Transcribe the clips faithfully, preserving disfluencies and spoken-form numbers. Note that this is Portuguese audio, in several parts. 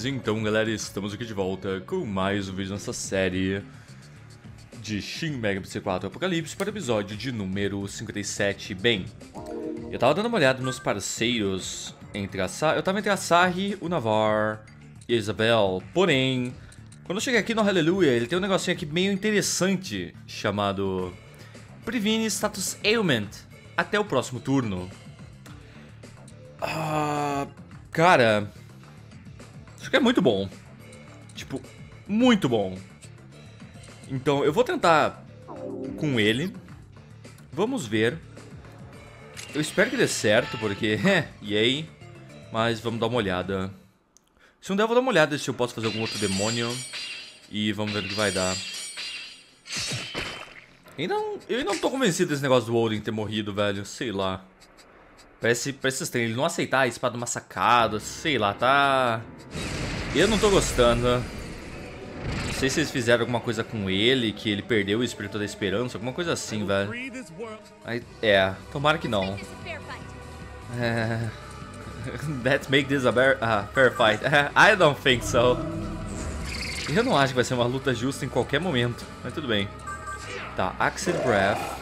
Pois então, galera, estamos aqui de volta com mais um vídeo nessa série de Shin Megami Tensei quatro Apocalipse para o episódio de número cinquenta e sete. Bem, eu tava dando uma olhada nos parceiros entre a Sa eu tava entre a Sahi, o Navarre e a Isabel, porém, quando eu cheguei aqui no Hallelujah, ele tem um negocinho aqui meio interessante chamado Previne Status Ailment até o próximo turno. Ah, cara, isso aqui é muito bom. Tipo, muito bom. Então, eu vou tentar com ele. Vamos ver. Eu espero que dê certo, porque... e aí? Mas vamos dar uma olhada. Se não der, eu vou dar uma olhada se eu posso fazer algum outro demônio. E vamos ver o que vai dar. Eu não, eu não tô convencido desse negócio do Odin ter morrido, velho. Sei lá. Parece, parece estranho. Ele não aceitar a espada massacada. Sei lá, tá... Eu não tô gostando. Não sei se eles fizeram alguma coisa com ele, que ele perdeu o espírito da esperança, alguma coisa assim, velho. Aí, é, tomara que não. É... Let's make this a bear, uh, fair fight. I don't think so. Eu não acho que vai ser uma luta justa em qualquer momento, mas tudo bem. Tá, Acid Breath.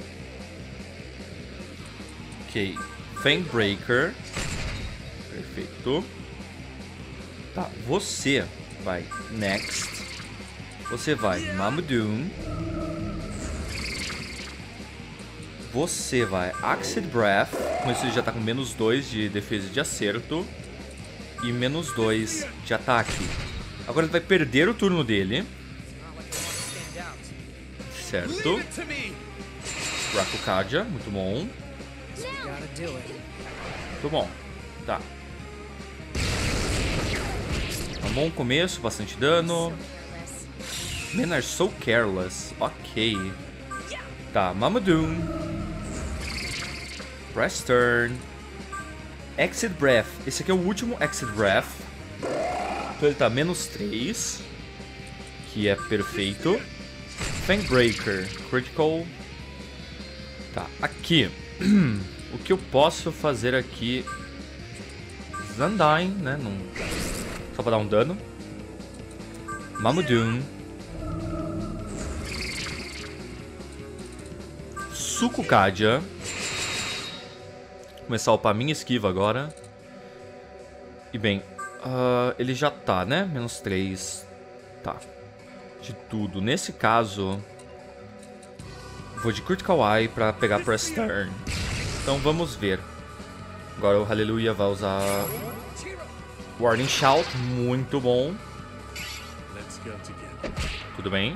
Ok, Fang Breaker. Perfeito. Tá, você vai Next. Você vai Mamudoon. Você vai Acid Breath. Com isso ele já tá com menos dois de defesa e de acerto. E menos dois de ataque. Agora ele vai perder o turno dele. Certo. Rakukaja, muito bom. Muito bom. Tá. Um bom começo, bastante dano. Men are so careless. Ok. Tá, Mamudoon. Press turn. Exit Breath. Esse aqui é o último Exit Breath. Então ele tá menos três. Que é perfeito. Fang Breaker. Critical. Tá, aqui. O que eu posso fazer aqui... Zandyne, né? Não... Só pra dar um dano. Mamudoon. Sukukaja. Começar a upar minha esquiva agora. E bem, uh, ele já tá, né? Menos três. Tá. De tudo. Nesse caso, vou de Critical Eye pra pegar Press Turn. Então vamos ver. Agora o Hallelujah vai usar Warning Shout. Muito bom. Tudo bem.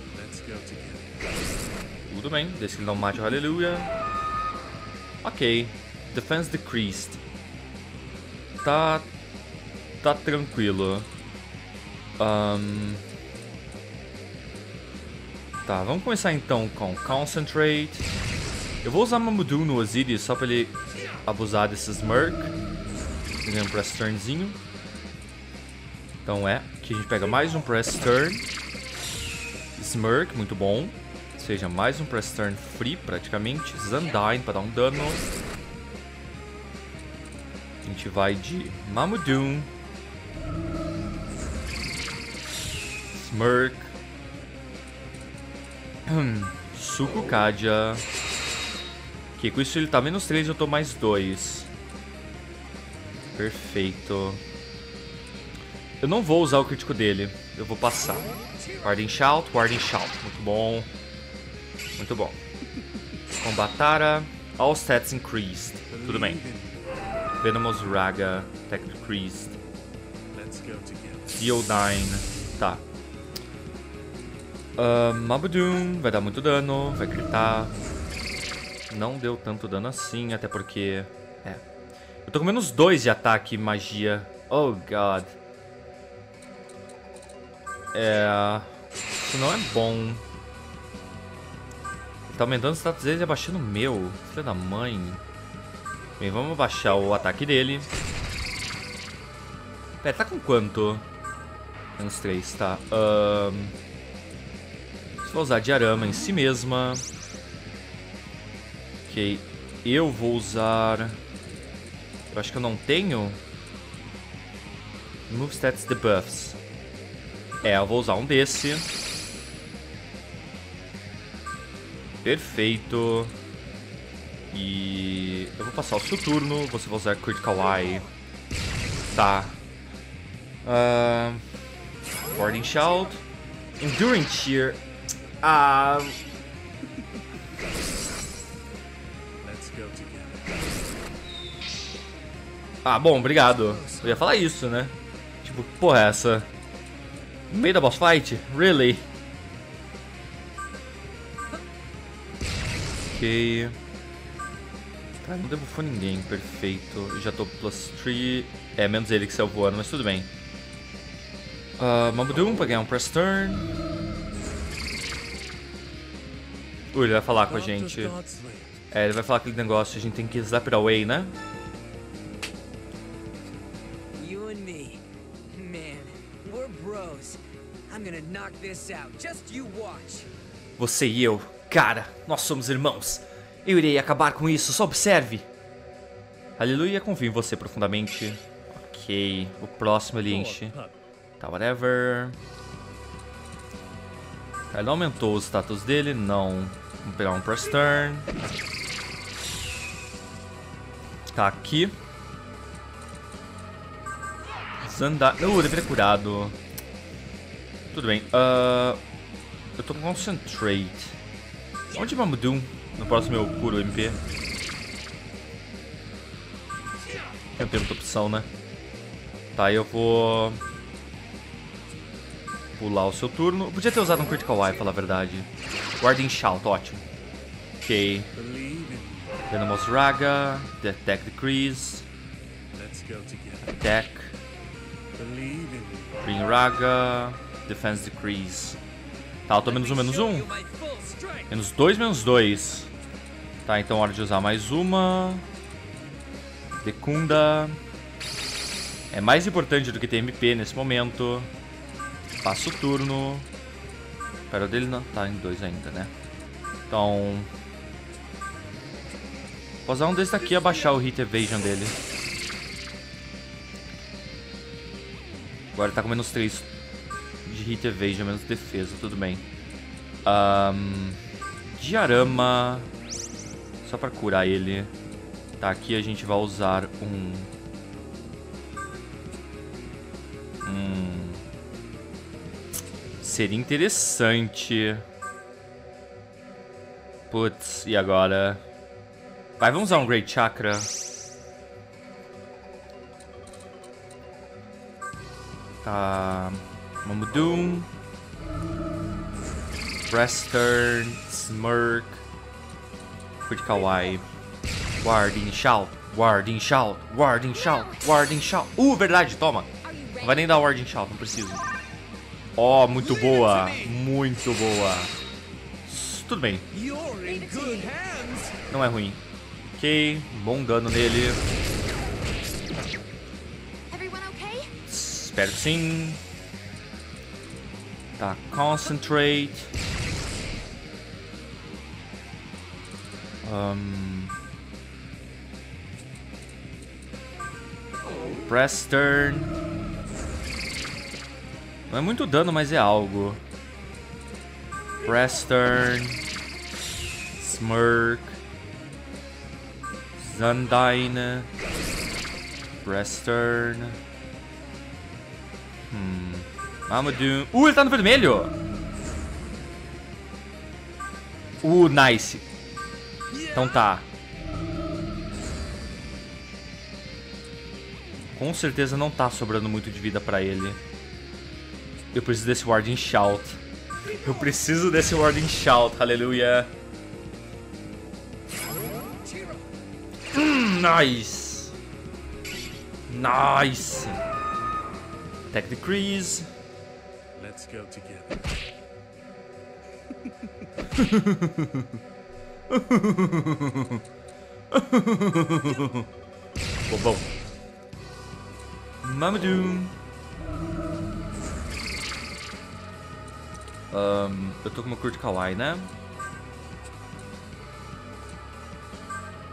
Tudo bem. Desde que ele não mate o Hallelujah. Ok. Defense Decreased. Tá... Tá tranquilo. Um... Tá, vamos começar então com Concentrate. Eu vou usar Mamudoon no Osiris só pra ele abusar desse Smirk. Fazer um Press Turnzinho. Então é, aqui a gente pega mais um Press Turn. Smirk, muito bom. Ou seja, mais um Press Turn free praticamente. Zandyne pra dar um dano. A gente vai de Mamudoon. Smirk. Hum, Sukukaja. Ok, com isso ele tá menos três e eu tô mais dois. Perfeito. Eu não vou usar o crítico dele. Eu vou passar. Warning Shout, Warning Shout. Muito bom. Muito bom. Combatara. All stats increased. Tudo bem. Venomous Raga. Attack decreased. Deodine. Tá. Uh, Mamudoon vai dar muito dano. Vai gritar. Não deu tanto dano assim. Até porque... É. Eu tô com menos dois de ataque e magia. Oh, God. É... Isso não é bom. Ele tá aumentando o status dele e abaixando o meu. Filha da mãe. Bem, vamos abaixar o ataque dele. Pera, tá com quanto? Menos três, tá. Um... Vou usar Diarama em si mesma. Ok. Eu vou usar... Eu acho que eu não tenho... Move stats debuffs. É, eu vou usar um desse. Perfeito. E eu vou passar o seu turno. Você vai usar Critical Eye. Tá. Uh, Warding Shout. Enduring Cheer. Ah. Ah, bom, obrigado. Eu ia falar isso, né? Tipo, que porra é essa? No meio da boss fight? Really? Ok. Tá, não debuffou ninguém, perfeito. Eu já tô plus três. É, menos ele que saiu voando, mas tudo bem. Uh, Mabudoom pra ganhar um press turn. Ui, ele vai falar com a gente. É, ele vai falar aquele negócio, a gente tem que Slap It Away, né? You and me. Man, we're bros. I'm gonna knock this out. Just you watch. Você e eu, cara, nós somos irmãos. Eu irei acabar com isso, só observe. Aleluia, confio em você profundamente. Ok, o próximo ele enche. Tá, whatever. Ele não aumentou o status dele, não. Vamos pegar um press turn. Tá aqui. Zandar. Uh, eu deveria ter curado. Tudo bem. Uh, eu tô com Concentrate. Onde é Mabudoom? No próximo eu curo o M P. Não tem muita opção, né? Tá, eu vou pular o seu turno. Eu podia ter usado um Critical Eye, pra falar a verdade. Warding Shout, ótimo. Ok. Venomous Raga. Attack Decrease. Attack. Green Raga. Defense Decrease. Tá, eu tô menos um, menos um. Menos dois, menos dois. Tá, então hora de usar mais uma. Decunda. É mais importante do que ter M P nesse momento. Passa o turno. Pera, o dele não tá em dois ainda, né? Então vou usar um desse daqui e abaixar o Hit Evasion dele. Agora ele tá com menos três de Hit Evasion, menos defesa, tudo bem. um, Diarama. Só pra curar ele. Tá, aqui a gente vai usar um Hum Seria interessante. Putz, e agora? Vai, vamos usar um Great Chakra. Tá. Mabudoom. Press Turn. Smirk. Critical Eye. Warding Shout. Warding Shout. Warding Shout. Warding Shout. Uh, verdade, toma. Não vai nem dar Warding Shout, não preciso. Ó, oh, muito boa. Muito boa. Tudo bem. Não é ruim. Ok, bom dano nele. Espero que sim. Tá, Concentrate. Um... Press Turn. Não é muito dano, mas é algo. Press Turn. Smirk. Zandine. Press Turn. Hum. Mabudoom. Uh, ele tá no vermelho! Uh, nice. Então tá. Com certeza não tá sobrando muito de vida pra ele. Eu preciso desse Warding Shout. Eu preciso desse Warding Shout. Aleluia. Hum, nice. Nice. Attack Decrease. Let's go together. Bobão. Mabudoom. Um, eu tô com uma Critical Eye, né?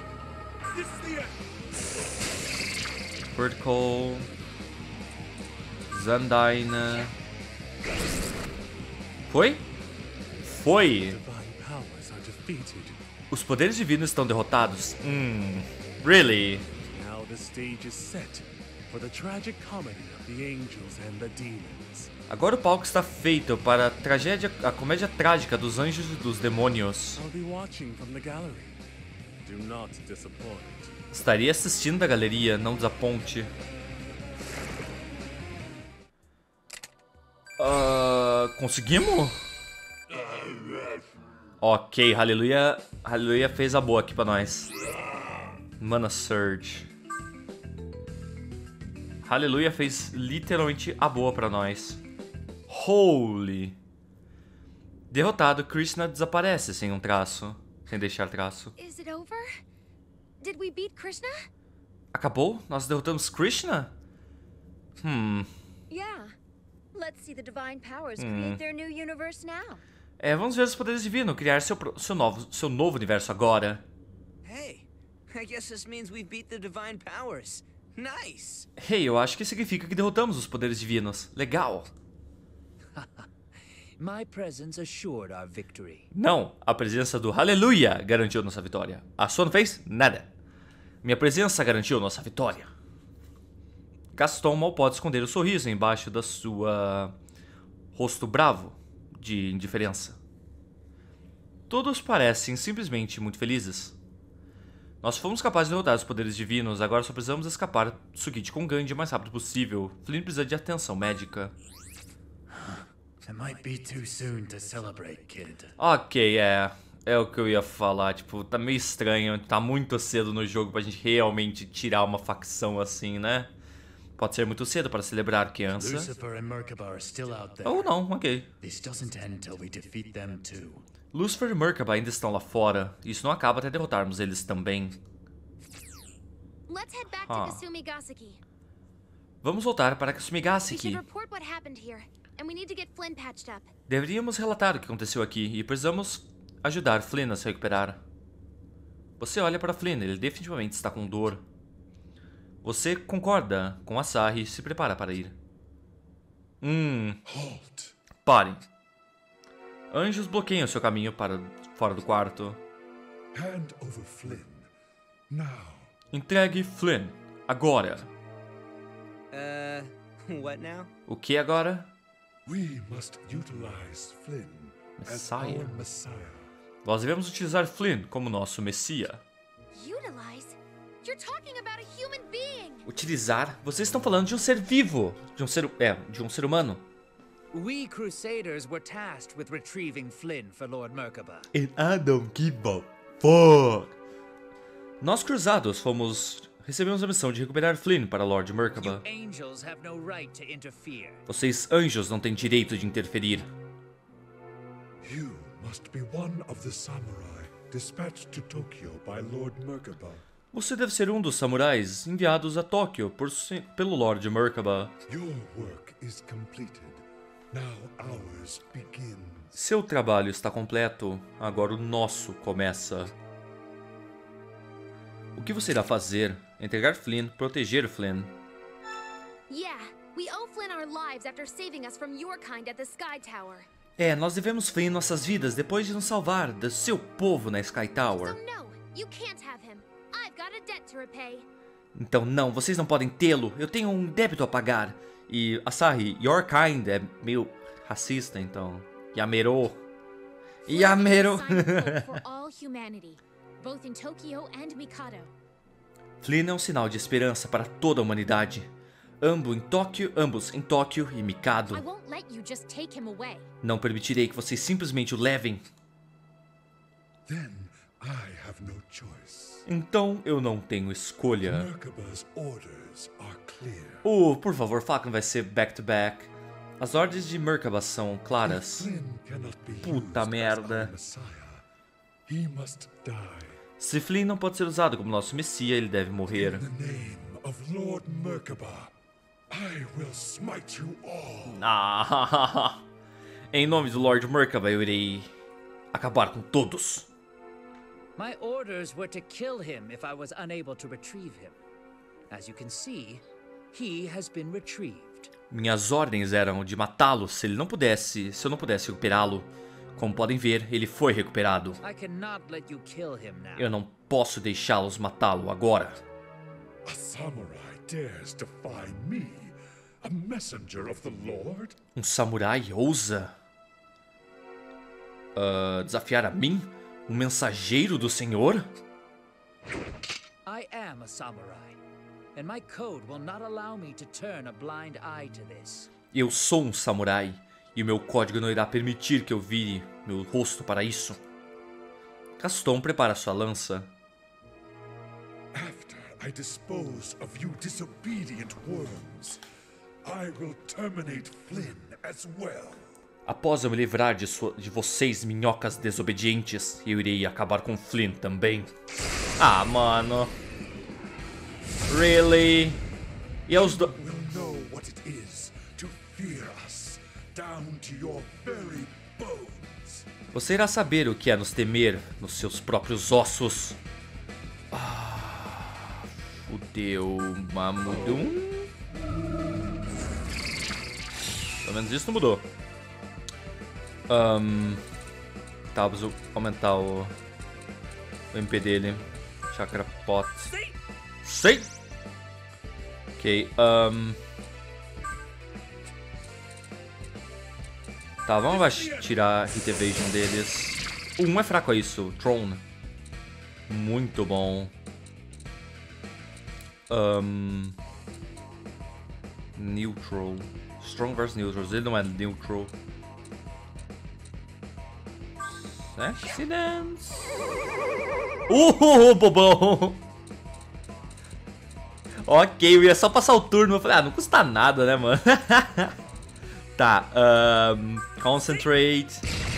Vertical. Xandine. Foi? Foi. Divine powers are defeated. Os poderes divinos estão derrotados. Hum. Really? Now the stage is set for the tragic comedy of the angels and the demons. Agora o palco está feito para a tragédia, a comédia trágica dos anjos e dos demônios. I'll be watching from the gallery. Do not disappoint. Estaria assistindo da galeria, não desaponte. Uh, conseguimos? Ok, Aleluia, Aleluia fez a boa aqui pra nós. Mana Surge. Aleluia fez literalmente a boa pra nós. Holy. Derrotado, Krishna desaparece sem um traço. Sem deixar traço. Is it over? Did we beat Krishna? Acabou? Nós derrotamos Krishna? Hmm. Yeah. Let's see the divine powers create their new universe now. É, vamos ver os poderes divinos criar seu, pro- seu, novo, seu novo universo agora. Hey, I guess this means we beat the divine powers. Nice. Hey, eu acho que significa que derrotamos os poderes divinos. Legal. My presence assured our victory. Não, a presença do Aleluia garantiu nossa vitória. A sua não fez nada. Minha presença garantiu nossa vitória. Gaston mal pode esconder o sorriso embaixo da sua rosto bravo de indiferença. Todos parecem simplesmente muito felizes. Nós fomos capazes de derrotar os poderes divinos, agora só precisamos escapar Tsukiji com Gandhi o mais rápido possível. Flynn precisa de atenção médica. It might be too soon to celebrate, kid. Ok, é. É o que eu ia falar. Tipo, tá meio estranho. Tá muito cedo no jogo pra gente realmente tirar uma facção assim, né? Pode ser muito cedo para celebrar, criança. Lucifer and Merkaba are still out there. Ou não, ok. This doesn't end till we defeat them too. Lucifer e Merkaba ainda estão lá fora. Isso não acaba até derrotarmos eles também. Let's head back Huh. to Kasumigaseki. Vamos voltar para We Kasumigaseki. should report what happened here, and we need to get Flynn patched up. Deveríamos relatar o que aconteceu aqui e precisamos ajudar Flynn a se recuperar. Você olha para Flynn, ele definitivamente está com dor. Você concorda com Asahi e se prepara para ir. Hum. Halt. Parem. Anjos bloqueiam seu caminho para fora do quarto. Hand over Flynn. Now. Entregue Flynn. Agora. Uh, what now? O que agora? We must utilize Flynn as Messiah. our Messiah. Nós devemos utilizar Flynn como nosso Messia. Utilize? You're talking about a human being! Utilizar? Vocês estão falando de um ser vivo. De um ser... É, de um ser humano. We Crusaders were tasked with retrieving Flynn for Lord Merkaba. And I don't give a fuck. Nós cruzados fomos... Recebemos a missão de recuperar Flynn para Lord Merkaba. You angels have no right to interfere. Vocês anjos não têm direito de interferir. You must be one of the samurai dispatched to Tokyo by Lord Merkaba. Você deve ser um dos samurais enviados a Tóquio por, se- pelo Lord Merkaba. Your work is completed. Now ours begins. Seu trabalho está completo, agora o nosso começa. O que você irá fazer? Entregar Flynn, proteger Flynn. Yeah, we owe Flynn our lives after saving us from your kind at the Sky Tower. É, nós devemos Flynn nossas vidas depois de nos salvar do seu povo na Sky So Tower. no, you can't have him. I've got a debt to repay. Então não, vocês não podem tê-lo. Eu tenho um débito a pagar. E Asahi, your kind é meio racista, então. Yamero. Yamero. Flynn is a sign of hope for all humanity, both in Tokyo and Mikado. Flynn é um sinal de esperança para toda a humanidade. Ambos em Tóquio, ambos em Tóquio e Mikado. I won't let you just take him away. Não permitirei que vocês simplesmente o levem. Then I have no choice. Então eu não tenho escolha. Merkaba's orders are clear. Oh, por favor, fala que não vai ser back-to-back. As ordens de Merkaba são claras. Flynn cannot be Puta used merda. as our Messiah. He must die. Se Flynn não pode ser usado como nosso Messia, ele deve morrer. In the name of Lord Merkaba, I will smite you all. Ah, em nome do Lord Merkaba, eu irei acabar com todos. My orders were to kill him if I was unable to retrieve him. As you can see, he has been retrieved. Minhas ordens eram de matá-lo se ele não pudesse, se eu não pudesse recuperá-lo. Como podem ver, ele foi recuperado. I cannot let you kill him now. Eu não posso deixá-los matá-lo agora. A samurai dares defy me, a messenger of the Lord? Um samurai ousa uh, desafiar a mim? Um mensageiro do Senhor? I am a samurai, and my code will not allow me to turn a blind eye to this. Eu sou um samurai, e o meu código não irá permitir que eu vire meu rosto para isso. Gaston prepara sua lança. After I dispose of you disobedient worms, I will terminate Flynn as well. Após eu me livrar de, sua, de vocês, minhocas desobedientes, eu irei acabar com Flynn também. Ah, mano. Really? E os do... will know what it is to fear us down to your very bones. Você irá saber o que é nos temer nos seus próprios ossos. Ah, fudeu, Mamudum. Pelo menos isso não mudou. Um, tá, preciso aumentar o, o M P dele. Chakra Pot. Sei! Ok, um... tá, vamos tirar a Hit Evasion deles. Um é fraco a isso, Throne. Muito bom. Um... Neutral. Strong versus Neutral. Ele não é Neutral. Accidents. Uh, bobão. Ok, eu ia só passar o turno. Eu falei, ah, não custa nada, né, mano? Tá, um, Concentrate.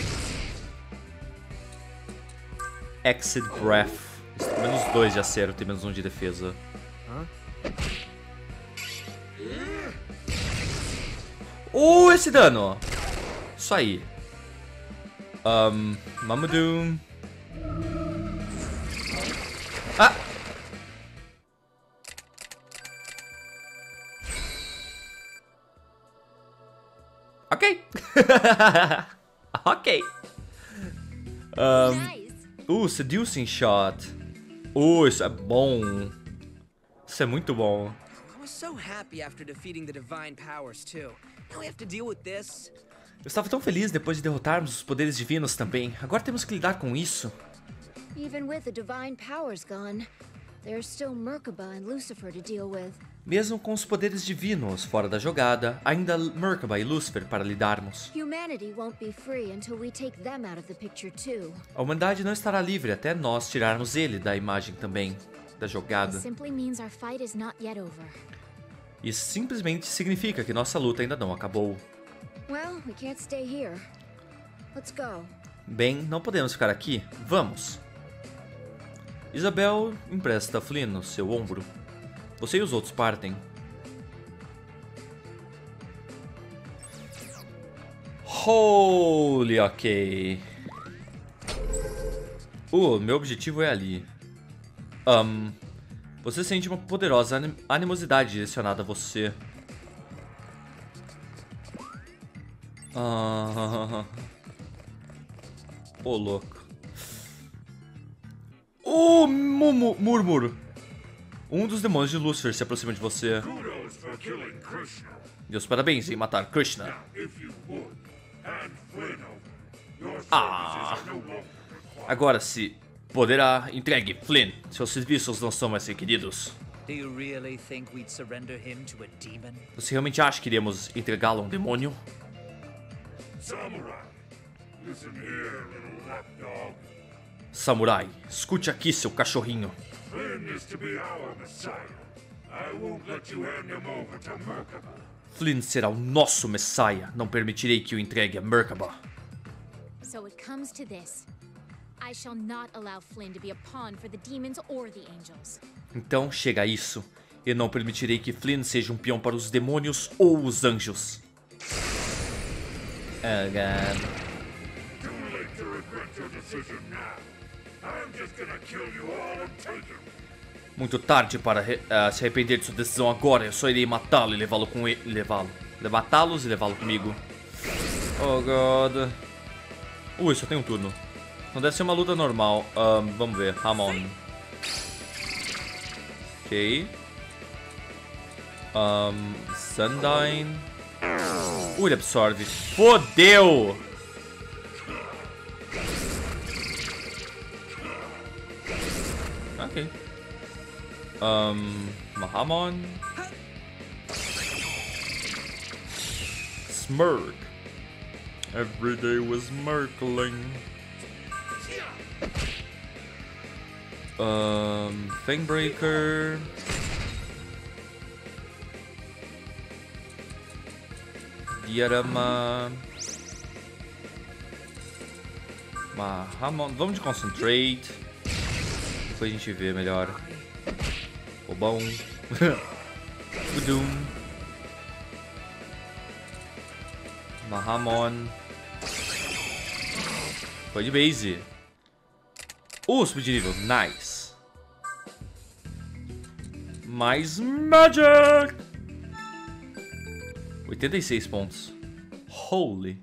Exit Breath. Isso tem menos dois de acerto, tem menos um de defesa. Uh, esse dano. Isso aí. Um, Mamadou. Ah! Ok. Ok. Um, Nice. uh, Seducing Shot. Uh, isso é bom. Isso é muito bom. I was so happy after defeating the divine powers too. Now we have to deal with this. Eu estava tão feliz depois de derrotarmos os poderes divinos também. Agora temos que lidar com isso. Even with the divine powers gone, there's still Merkaba and Lucifer to deal with. Mesmo com os poderes divinos fora da jogada, ainda há Merkaba e Lucifer para lidarmos. Humanity won't be free until we take them out of the picture too. A humanidade não estará livre até nós tirarmos ele da imagem também, da jogada. Simply means our fight is not yet over. Isso simplesmente significa que nossa luta ainda não acabou. Well, we can't stay here. Let's go. Bem, não podemos ficar aqui. Vamos. Isabel empresta Flynn no seu ombro. Você e os outros partem. Holy, ok. Uh, meu objetivo é ali. Um, você sente uma poderosa anim animosidade direcionada a você. Ah, ô, oh, louco. Oh, Murmuro. Um dos demônios de Lucifer se aproxima de você. Meus parabéns em matar Krishna. Ah. Agora se poderá entregue Flynn. Seus serviços não são mais requeridos. Do you really think we'd surrender him to a demon? Você realmente acha que iríamos entregá-lo a um demônio? Samurai, listen here, little lapdog. Samurai, escute aqui, seu cachorrinho. Flynn is to be our Messiah. I won't let you hand him over to Merkaba. Flynn será o nosso Messiah. Não permitirei que o entregue a Merkaba. So it comes to this. I shall not allow Flynn to be a pawn for the demons or the angels. Então chega a isso. Eu não permitirei que Flynn seja um peão para os demônios ou os anjos. Oh, God. Too late to regret your decision now. I'm just gonna kill you all and take him. Muito tarde para uh, se arrepender de sua decisão agora. Eu só irei matá-lo e levá-lo com ele. Levá-lo. Matá-los e levá-lo comigo. Oh, God. Ui, só tem um turno. Não deve ser uma luta normal. Um, vamos ver. Hamon. Ok. Um, Sundyne. Ui, ele absorve. Fodeu! Ok. Um, Mahamon. Smirk. Every day was Merkling. Um, Fangbreaker. Diarama. Mahamon. Vamos de Concentrate. Depois a gente vê melhor. O bom. O Doom. Mahamon. Foi de base. Uh, subi de nível. Nice. Mais Magic. oitenta e seis pontos. Holy.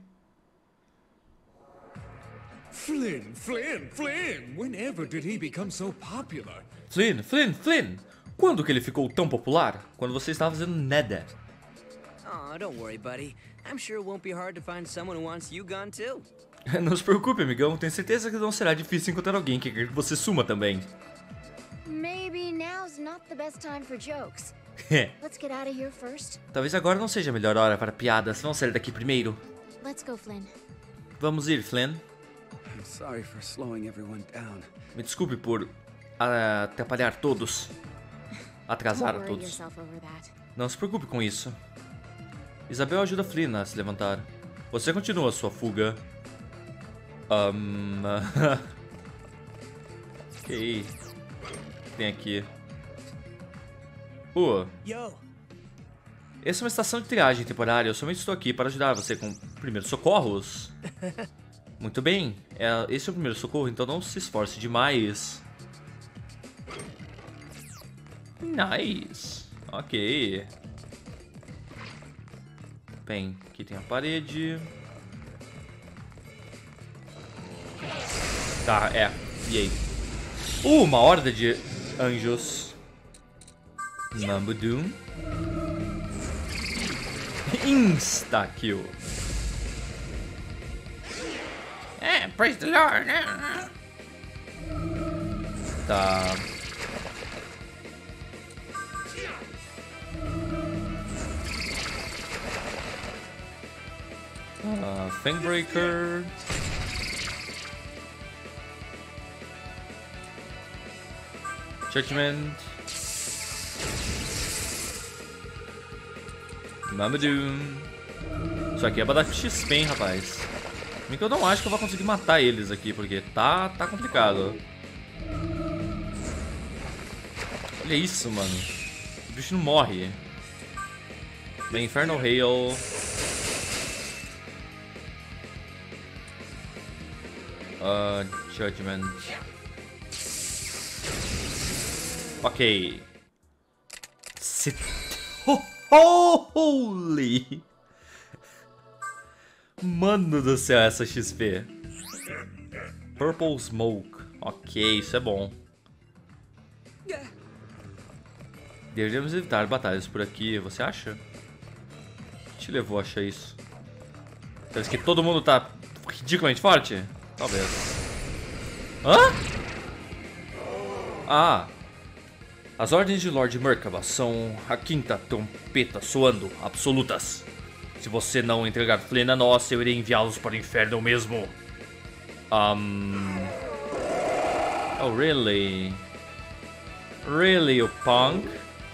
Flynn, Flynn, Flynn! Whenever did he become so popular? Flynn, Flynn, Flynn. Quando que ele ficou tão popular? Quando você estava fazendo nada. Oh, don't worry, buddy. I'm sure it won't be hard to find someone who wants you gone too. Não se preocupe, amigão. Tenho certeza que não será difícil encontrar alguém que quer que você suma também. Maybe now's not the best time for jokes. Let's get out of here first. Talvez agora não seja a melhor hora para piadas. Vamos sair daqui primeiro. Let's go, Flynn. Vamos ir, Flynn. I'm sorry for slowing everyone down. Me desculpe por uh, atrapalhar todos. Atrasar a Don't worry todos. yourself over that. Não se preocupe com isso. Isabel ajuda Flynn a se levantar. Você continua sua fuga. Um... ok. Tem aqui. Uh. Yo. Essa é uma estação de triagem temporária. Eu somente estou aqui para ajudar você com primeiros socorros. Muito bem. É, esse é o primeiro socorro, então não se esforce demais. Nice. Ok. Bem, aqui tem a parede. Tá, é. E aí? Uh, uma horda de anjos. Mambo Doom. Insta-kill. É, praise the Lord. Tá. Uh, Fangbreaker. Judgment. Mamadoo. Isso aqui é pra dar X P, hein, rapaz. Bem que eu não acho que eu vou conseguir matar eles aqui, porque tá, tá complicado. Olha isso, mano. O bicho não morre. Bem, Infernal Hail. Uh, Judgment. Ok. Se... Oh, holy! Mano do céu, essa X P. Purple Smoke. Ok, isso é bom. Deveríamos evitar batalhas por aqui, você acha? O que te levou a achar isso? Parece que todo mundo tá ridiculamente forte? Talvez. Hã? Ah. As ordens de Lord Merkaba são a quinta trompeta soando, absolutas. Se você não entregar Flynn a nós, eu irei enviá-los para o inferno mesmo. Um... Oh, really? Really, o punk?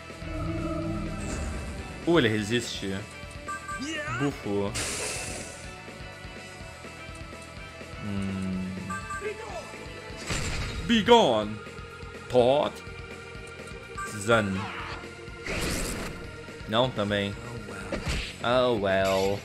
Uh, ele resiste. Bufo. Hum... Be gone! Todd? Zan. Não, também. Oh, well.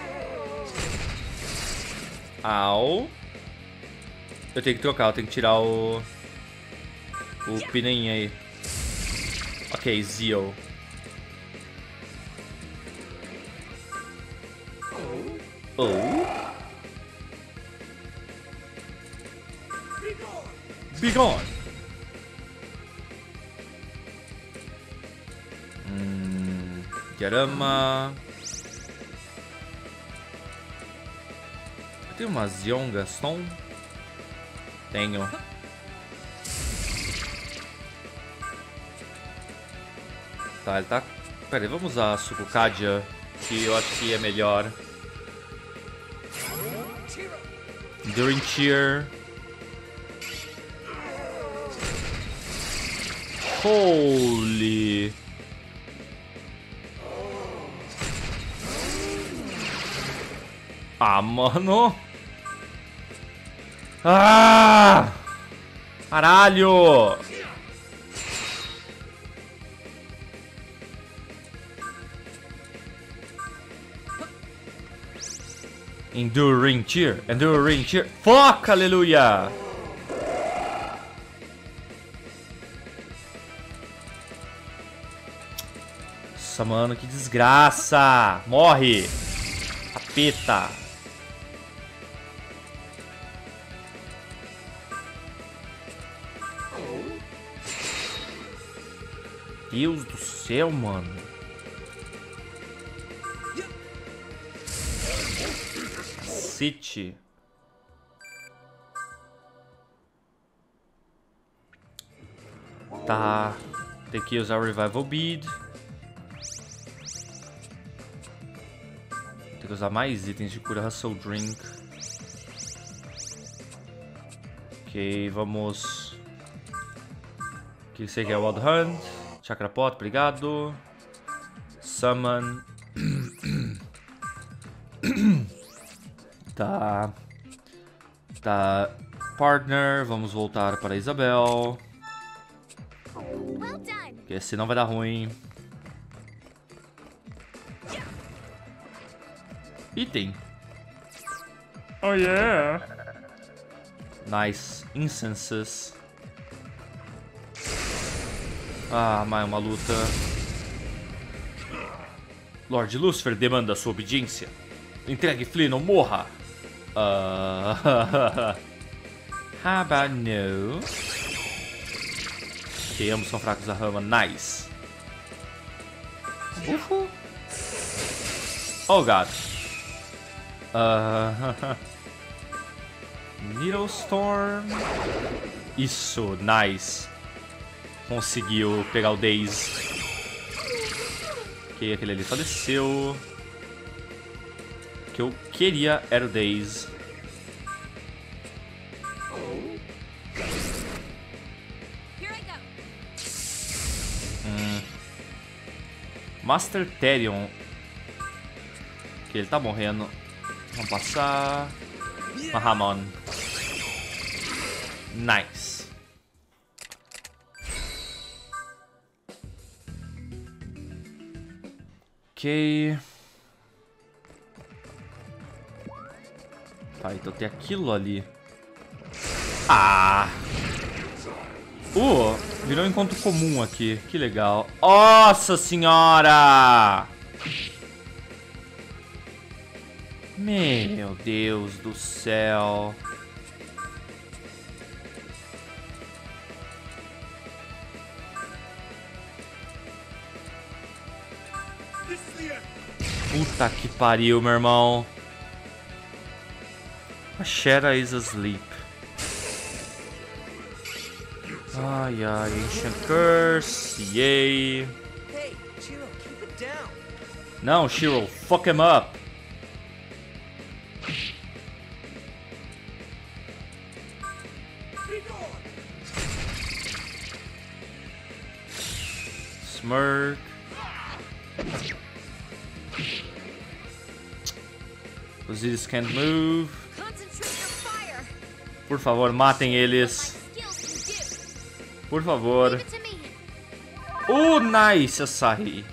Au. Eu tenho que trocar, eu tenho que tirar o... O pininho aí. Ok, Zio. Oh. Be gone. Hum, Yarama. Eu tenho uma Zion Gaston? Tenho. Tá, ele tá... Pera aí, vamos usar a Sukukadia, que eu acho que é melhor. Enduring Cheer. Holy. Ah, mano. Ah! Caralho! Enduring Cheer, Enduring Cheer. Fuck, aleluia! Nossa, mano, que desgraça! Morre! Capeta! Deus do céu, mano. City. Tá. Tem que usar o Revival Bead. Tem que usar mais itens de cura. Hustle Drink. Ok, vamos. O que você quer? Wild Hunt. Chakra Pot, obrigado. Summon. Tá. Tá. Partner, vamos voltar para Isabel. Porque senão vai dar ruim. Item. Oh yeah. Nice. Incenses. Ah, mais uma luta. Lord Lucifer demanda sua obediência. Entregue Flynn ou morra. Uh... How about no? Ok, ambos são fracos da rama. Nice. Uhul. Oh, God. Uh... Needle Storm. Isso, nice. Conseguiu pegar o Daze. Ok, aquele ali faleceu. O que eu queria era o Daze. Hum. Master Therion. Ok, ele tá morrendo. Vamos passar. Mahamon. Nice. Ok. Tá, então tem aquilo ali. Ah! Uh, virou um encontro comum aqui. Que legal. Nossa senhora! Meu Deus do céu. Puta que pariu, meu irmão. A Shera is asleep. Ai, ai, Ancient Curse, yay. Hey, Shiro, keep it down. Não, Shiro, fuck him up. Smirk. Osiris can't move. Por favor, matem eles. Por favor. Oh, nice, Asahi.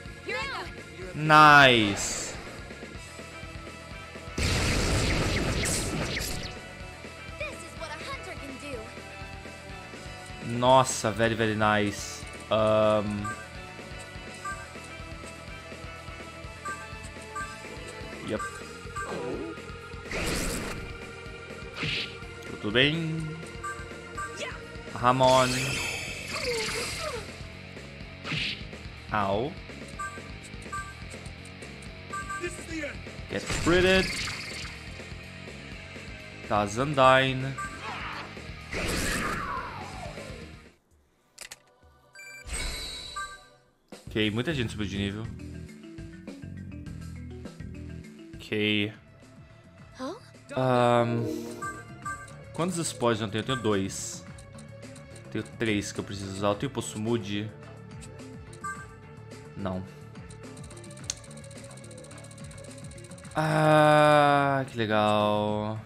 Nice. Nossa, very, very nice. Um... Yep. Tudo bem? Ramon. Au. Get critted. Kazandine. Ok, muita gente subiu de nível. Ok. Um, quantos spoilers eu tenho? Eu tenho dois. Tenho três que eu preciso usar. Eu tenho Poçumude. Não. Ah, que legal.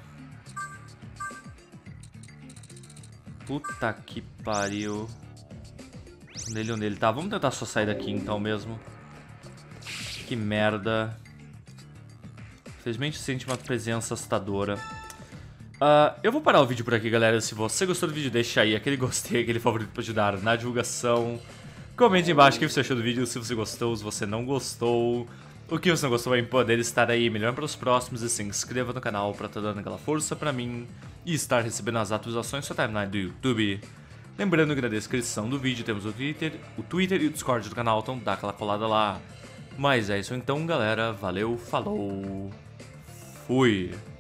Puta que pariu. Onde ele, onde ele tá? Vamos tentar só sair daqui então mesmo. Que merda. Infelizmente sente uma presença assustadora. Uh, eu vou parar o vídeo por aqui, galera. Se você gostou do vídeo, deixa aí aquele gostei, aquele favorito pra ajudar na divulgação. Comente embaixo o que você achou do vídeo, se você gostou, se você não gostou. O que você não gostou vai poder estar aí melhorando para os próximos. E se inscreva no canal pra estar dando aquela força pra mim e estar recebendo as atualizações da sua timeline do YouTube. Lembrando que na descrição do vídeo temos o Twitter, o Twitter e o Discord do canal, então dá aquela colada lá. Mas é isso então, galera. Valeu, falou, fui!